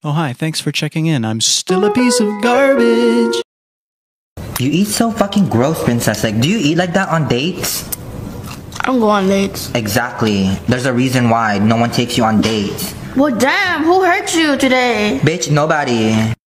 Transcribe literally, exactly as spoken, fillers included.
Oh, hi, thanks for checking in. I'm still a piece of garbage. You eat so fucking gross, princess. Like, do you eat like that on dates? I don't go on dates. Exactly. There's a reason why no one takes you on dates. Well, damn, who hurt you today? Bitch, nobody.